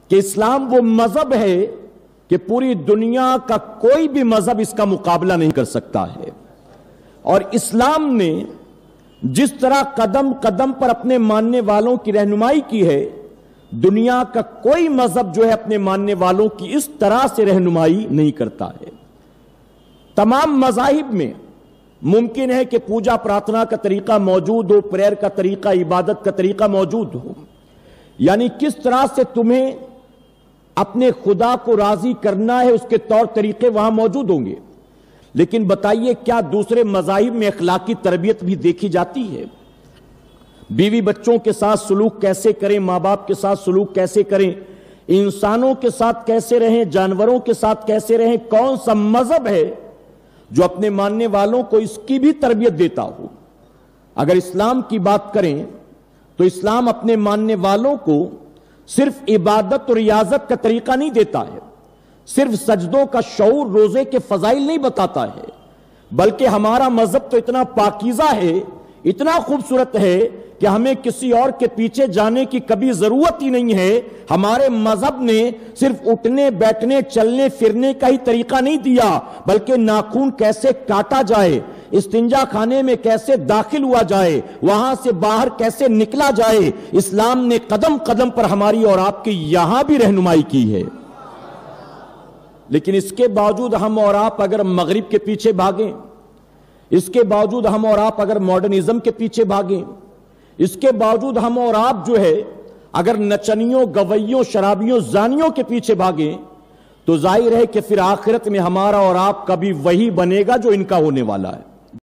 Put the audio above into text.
کہ اسلام وہ مذہب ہے کہ پوری دنیا کا کوئی بھی مذہب اس کا مقابلہ نہیں کر سکتا ہے، اور اسلام نے جس طرح قدم قدم پر اپنے ماننے والوں کی رہنمائی کی ہے، دنیا کا کوئی مذہب جو ہے اپنے ماننے والوں کی اس طرح سے رہنمائی نہیں کرتا ہے۔ تمام مذاہب میں ممکن ہے کہ پوجا پرارتھنا کا طریقہ موجود ہو، پریئر کا طریقہ، عبادت کا طریقہ موجود ہو، یعنی کس طرح سے تمہیں اپنے خدا کو راضی کرنا ہے اس کے طور طریقے وہاں موجود ہوں گے، لیکن بتائیے کیا دوسرے مذاہب میں اخلاقی تربیت بھی دیکھی جاتی ہے؟ بیوی بچوں کے ساتھ سلوک کیسے کریں، ماں باپ کے ساتھ سلوک کیسے کریں، انسانوں کے ساتھ کیسے رہیں، جانوروں کے ساتھ کیسے رہیں، کون سا مذہب ہے جو اپنے ماننے والوں کو اس کی بھی تربیت دیتا ہو؟ اگر اسلام کی بات کریں تو اسلام اپنے ماننے والوں کو صرف عبادت اور ریاضت کا طریقہ نہیں دیتا ہے، صرف سجدوں کا شعور، روزے کے فضائل نہیں بتاتا ہے، بلکہ ہمارا مذہب تو اتنا پاکیزہ ہے، اتنا خوبصورت ہے کہ ہمیں کسی اور کے پیچھے جانے کی کبھی ضرورت ہی نہیں ہے۔ ہمارے مذہب نے صرف اٹھنے بیٹھنے چلنے پھرنے کا ہی طریقہ نہیں دیا، بلکہ ناخن کیسے کاٹا جائے، استنجا خانے میں کیسے داخل ہوا جائے، وہاں سے باہر کیسے نکلا جائے، اسلام نے قدم قدم پر ہماری اور آپ کی یہاں بھی رہنمائی کی ہے۔ لیکن اس کے باوجود ہم اور آپ اگر مغرب کے پیچھے بھاگیں، اس کے باوجود ہم اور آپ اگر ماڈرنزم کے پیچھے بھاگیں، اس کے باوجود ہم اور آپ جو ہے اگر نچنیوں، گویوں، شرابیوں، زانیوں کے پیچھے بھاگیں، تو ظاہر ہے کہ پھر آخرت میں ہمارا اور آپ کا بھی وہی بنے گا جو ان کا ہونے والا ہے۔